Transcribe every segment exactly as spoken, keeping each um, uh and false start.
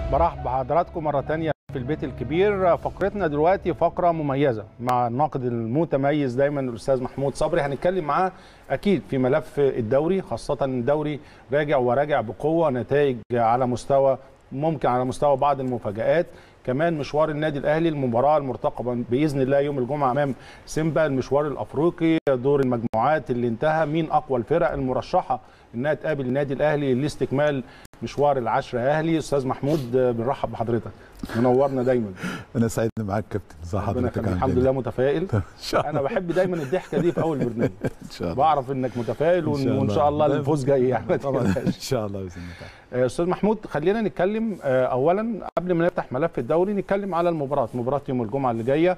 برحب بحضراتكم مرة تانية في البيت الكبير. فقرتنا دلوقتي فقرة مميزة مع الناقد المتميز دايما الأستاذ محمود صبري. هنتكلم معاه أكيد في ملف الدوري، خاصة الدوري راجع وراجع بقوة، نتائج على مستوى ممكن على مستوى بعض المفاجآت، كمان مشوار النادي الأهلي، المباراة المرتقبة بإذن الله يوم الجمعة أمام سيمبا، المشوار الأفريقي، دور المجموعات اللي انتهى، مين أقوى الفرق المرشحة إنها تقابل النادي الأهلي لاستكمال مشوار العشرة أهلي. أستاذ محمود بنرحب بحضرتك، منورنا دايما. أنا سعيد معاك كابتن. صح حضرتك؟ الحمد لله متفائل. أنا بحب دايما الضحكة دي في أول برنامج. إن شاء الله. بعرف إنك متفائل وإن شاء الله الفوز جاي يعني. طبعا إن شاء الله بإذن الله. أستاذ محمود، خلينا نتكلم أولا قبل ما نفتح ملف الدوري نتكلم على المباراة، مباراة يوم الجمعة اللي جاية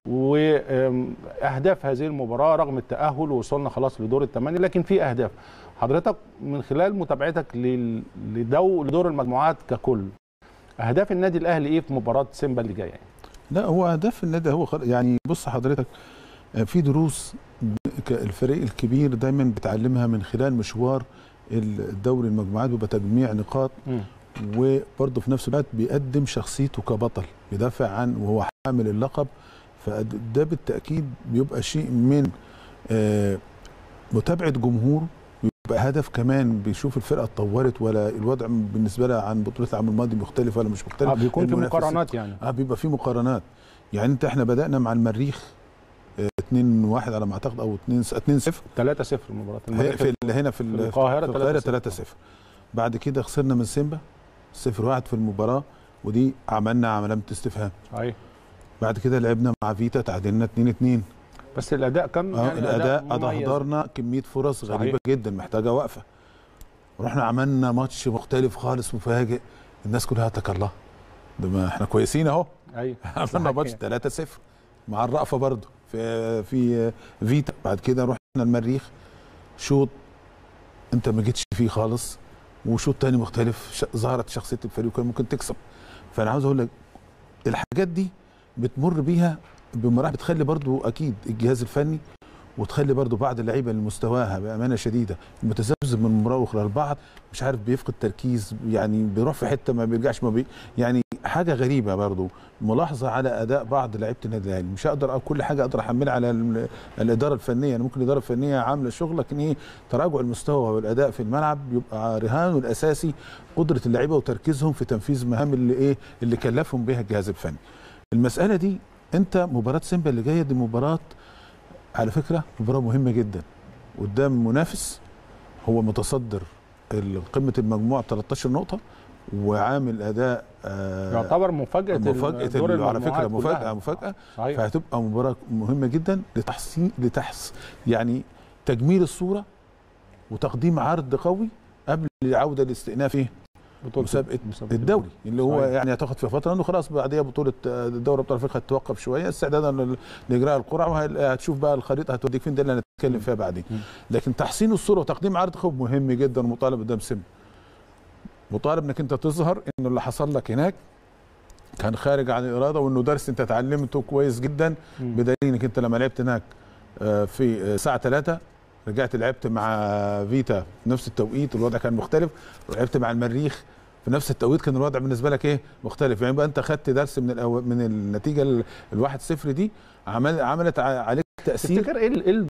وأهداف هذه المباراة رغم التأهل ووصلنا خلاص لدور الثمانية، لكن في أهداف. حضرتك من خلال متابعتك لدو لدور المجموعات ككل، اهداف النادي الاهلي ايه في مباراه سيمبا اللي جايه؟ لا هو اهداف النادي هو يعني بص حضرتك، في دروس الفريق الكبير دايما بتعلمها من خلال مشوار الدوري المجموعات، بيبقى تجميع نقاط وبرضه في نفس الوقت بيقدم شخصيته كبطل، بيدافع عن وهو حامل اللقب. فده بالتاكيد بيبقى شيء من متابعه جمهور، بيبقى هدف كمان بيشوف الفرقه اتطورت ولا الوضع بالنسبه لها عن بطوله العام الماضي مختلف ولا مش مختلف. اه بيكون في مقارنات يعني. اه بيبقى في مقارنات. يعني انت احنا بدانا مع المريخ اتنين واحد على ما اعتقد او اتنين صفر تلاتة صفر المباراه في هنا في, في القاهره, القاهرة تلاتة صفر. بعد كده خسرنا من سيمبا صفر واحد في المباراه، ودي عملنا علامه استفهام. ايوه. بعد كده لعبنا مع فيتا تعادلنا اتنين اتنين. بس الاداء كان اه يعني الاداء اهدرنا كميه فرص صحيح. غريبه جدا محتاجه وقفه. رحنا عملنا ماتش مختلف خالص مفاجئ، الناس كلها تكالله ده ما احنا كويسين اهو. ايوه عملنا ماتش تلاتة صفر مع الرأفه برضه في في فيتا. بعد كده رحنا المريخ، شوط انت ما جيتش فيه خالص، وشوط تاني مختلف ظهرت شخصيه الفريق وكان ممكن تكسب. فانا عاوز اقول لك الحاجات دي بتمر بيها بمراحل، بتخلي برضو اكيد الجهاز الفني وتخلي برضو بعض اللعيبه اللي مستواها بامانه شديده متذبذب من مباراه اخرى، البعض مش عارف بيفقد تركيز، يعني بيروح في حته ما بيرجعش، ما بي يعني حاجه غريبه برضو ملاحظه على اداء بعض لعيبه النادي الاهلي. مش هقدر كل حاجه اقدر احملها على الاداره الفنيه، يعني ممكن الاداره الفنيه عامله شغل، لكن ايه تراجع المستوى والاداء في الملعب بيبقى رهانه الاساسي قدره اللعيبه وتركيزهم في تنفيذ مهام اللي ايه اللي كلفهم بها الجهاز الفني. المساله دي انت مباراه سيمبا اللي جايه دي مباراه على فكره مباراه مهمه جدا قدام منافس هو متصدر قمه المجموعه ب تلتاشر نقطه وعامل اداء آه يعتبر مفاجاه مفاجاه على فكره مفاجاه مفاجاه فهتبقى مباراه مهمه جدا لتحسين لتحس يعني تجميل الصوره وتقديم عرض قوي قبل العوده لاستئناف ايه مسابقه الدوري اللي هو صحيح. يعني هتاخد في فتره انه خلاص بعديها بطوله الدوري ابطال افريقيا هتتوقف شويه استعدادا لاجراء القرعه، وهتشوف بقى الخريطه هتوديك فين، ده اللي هنتكلم فيها بعدين. لكن تحسين الصوره وتقديم عرض قوي مهم جدا ومطالب قدام سيمبا. مطالب انك انت تظهر انه اللي حصل لك هناك كان خارج عن الاراده، وانه درس انت اتعلمته كويس جدا، بدليل انك انت لما لعبت هناك في الساعه تلاتة رجعت لعبت مع فيتا في نفس التوقيت الوضع كان مختلف، ولعبت مع المريخ في نفس التوقيت كان الوضع بالنسبه لك ايه مختلف. يعني بقى انت خدت درس من الأو... من النتيجه الواحد صفر دي عمل عملت عليك تاثير. تفتكر ايه